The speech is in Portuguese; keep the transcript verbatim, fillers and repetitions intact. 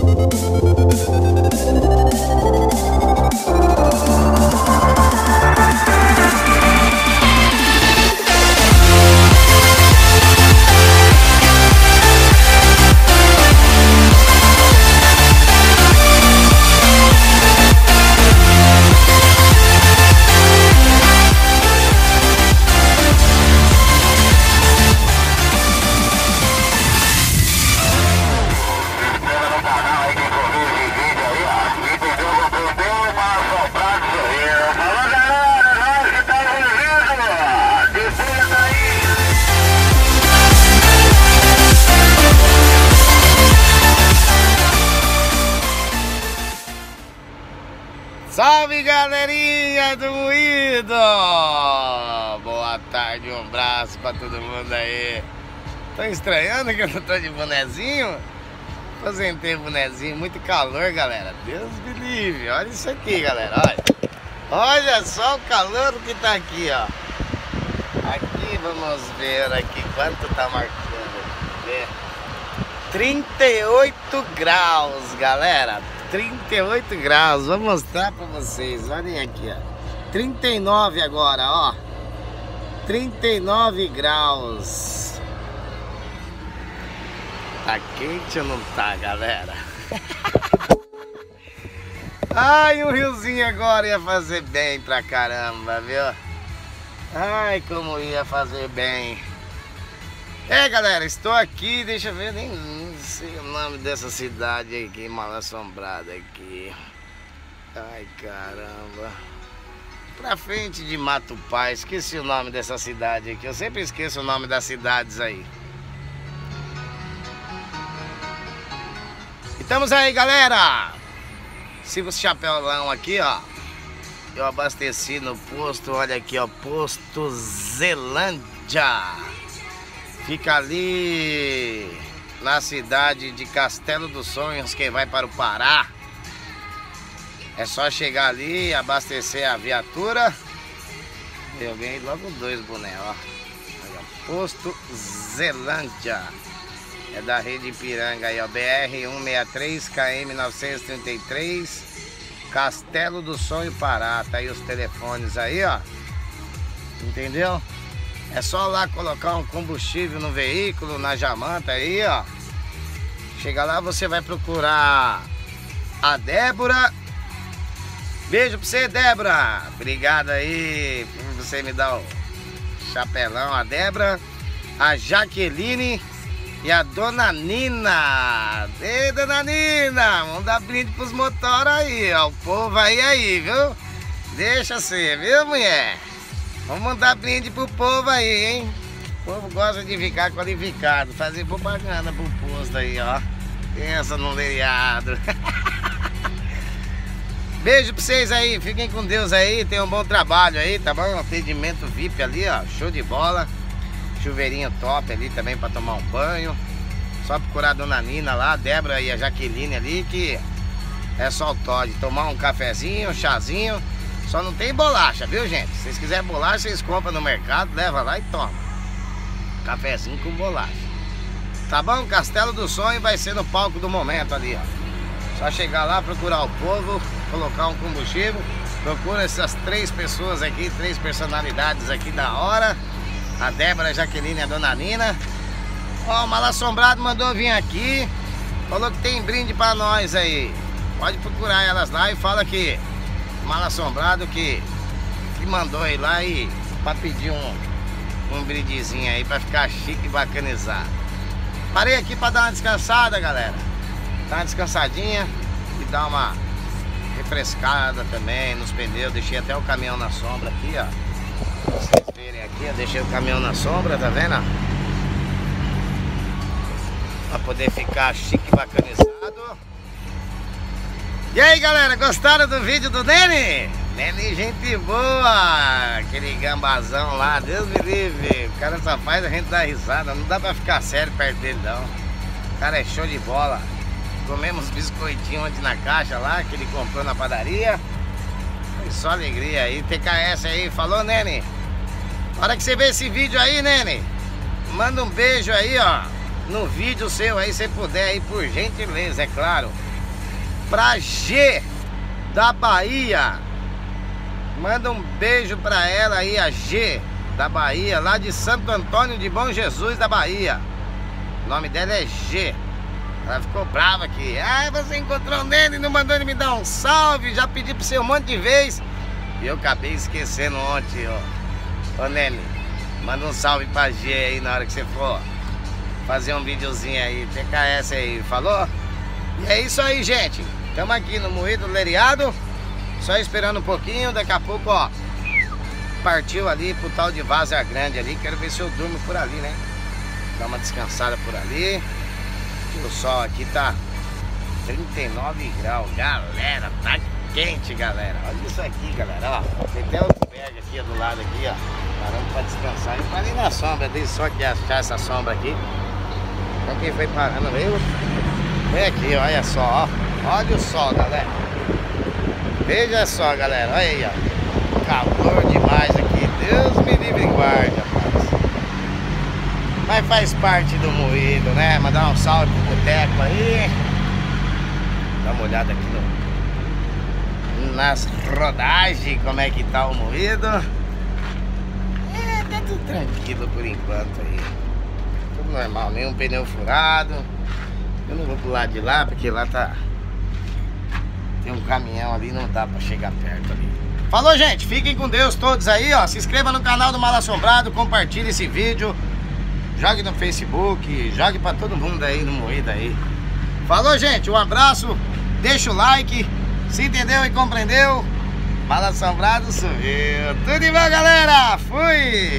Salve, galerinha do Moído! Boa tarde, um abraço pra todo mundo aí. Tô estranhando que eu não tô de bonezinho? Aposentei o bonezinho, muito calor, galera. Deus me livre, olha isso aqui, galera, olha. Olha só o calor que tá aqui, ó. Aqui, vamos ver aqui quanto tá marcando. Ver. trinta e oito graus, galera. trinta e oito graus, vou mostrar pra vocês, olhem aqui, ó. trinta e nove agora, ó. trinta e nove graus. Tá quente ou não tá, galera? Ai, um riozinho agora ia fazer bem pra caramba, viu? Ai, como ia fazer bem. É, galera, estou aqui, deixa eu ver, nem sei o nome dessa cidade aqui, mal assombrada aqui. Ai, caramba. Pra frente de Matupá, esqueci o nome dessa cidade aqui. Eu sempre esqueço o nome das cidades aí. Estamos aí, galera. Siga o chapéulão aqui, ó. Eu abasteci no posto, olha aqui, ó, Posto Zelândia. Fica ali na cidade de Castelo dos Sonhos, quem vai para o Pará. É só chegar ali, abastecer a viatura. Eu ganhei logo dois bonés, ó. Posto Zelândia. É da rede Ipiranga aí, ó. B R cento e sessenta e três, K M novecentos e trinta e três, Castelo do Sonho, Pará. Tá aí os telefones aí, ó. Entendeu? É só lá colocar um combustível no veículo, na jamanta aí, ó. Chega lá, você vai procurar a Débora. Beijo pra você, Débora. Obrigado aí por você me dar o chapelão. A Débora, a Jaqueline e a Dona Nina. Ei, Dona Nina, vamos dar brinde pros motores aí, ó. O povo aí, aí, viu? Deixa ser, viu, mulher? Vamos mandar brinde pro povo aí, hein? O povo gosta de ficar qualificado, fazer propaganda pro posto aí, ó. Pensa no lereado. Beijo pra vocês aí, fiquem com Deus aí, tenham um bom trabalho aí, tá bom? Atendimento V I P ali, ó, show de bola. Chuveirinho top ali também pra tomar um banho. Só procurar a Dona Nina lá, a Débora e a Jaqueline ali, que é só o Todd. Tomar um cafezinho, um chazinho. Só não tem bolacha, viu, gente? Se vocês quiserem bolacha, vocês compram no mercado, leva lá e toma. Cafezinho com bolacha. Tá bom? Castelo do Sonho vai ser no palco do momento ali, ó. Só chegar lá, procurar o povo, colocar um combustível. Procura essas três pessoas aqui, três personalidades aqui da hora. A Débora, a Jaqueline e a Dona Nina. Ó, o Mal Assombrado mandou vir aqui. Falou que tem brinde pra nós aí. Pode procurar elas lá e fala que Mal Assombrado que, que mandou ir lá e pra pedir um, um brindezinho aí pra ficar chique e bacanizar. Parei aqui pra dar uma descansada, galera. Dar uma descansadinha e dar uma refrescada também nos pneus. Deixei até o caminhão na sombra aqui, ó. Pra vocês verem aqui, eu deixei o caminhão na sombra, tá vendo? Pra poder ficar chique e bacanizado. E aí, galera, gostaram do vídeo do Nene? Nene, gente boa. Aquele gambazão lá, Deus me livre. O cara só faz a gente dar risada. Não dá pra ficar sério perto dele, não. O cara é show de bola. Comemos biscoitinho ontem na caixa lá, que ele comprou na padaria. Foi só alegria aí. T K S aí, falou, Nene? Na hora que você ver esse vídeo aí, Nene, manda um beijo aí, ó, no vídeo seu aí, se puder aí, por gentileza, é claro. pra G da Bahia. Manda um beijo pra ela aí, a G da Bahia, lá de Santo Antônio de Bom Jesus da Bahia. O nome dela é G. Ela ficou brava aqui. Ah, você encontrou nele e não mandou ele me dar um salve. Já pedi pra você um monte de vez. E eu acabei esquecendo ontem, ó. Ô Nene, manda um salve pra G aí na hora que você for fazer um videozinho aí. T K S aí, falou? E é isso aí, gente. Estamos aqui no Moído Leriado. Só esperando um pouquinho. Daqui a pouco, ó, partiu ali pro tal de Várzea Grande ali. Quero ver se eu durmo por ali, né? Dar uma descansada por ali. O sol aqui tá trinta e nove graus. Galera, tá quente, galera. Olha isso aqui, galera, ó. Tem até o berg aqui, ó, do lado aqui, ó. Parando pra descansar. Eu parei na sombra, dei só que achar essa sombra aqui. Então quem foi parando mesmo foi aqui, olha só, ó. Olha o sol, galera. Veja só, galera, olha aí, ó. Calor demais aqui. Deus me livre e guarde, rapaz. Mas faz parte do moído, né? Mandar um salve pro boteco aí. Dá uma olhada aqui no, nas rodagens, como é que tá o moído. É, tá tudo tranquilo por enquanto aí. Tudo normal, nenhum pneu furado. Eu não vou pro lado de lá, porque lá tá... Tem um caminhão ali, não dá pra chegar perto ali. Falou, gente, fiquem com Deus todos aí, ó. Se inscreva no canal do Mal Assombrado, compartilhe esse vídeo. Jogue no Facebook, jogue pra todo mundo aí no Moído aí. Falou, gente, um abraço, deixa o like, se entendeu e compreendeu, Mal Assombrado subiu. Tudo de bom, galera, fui!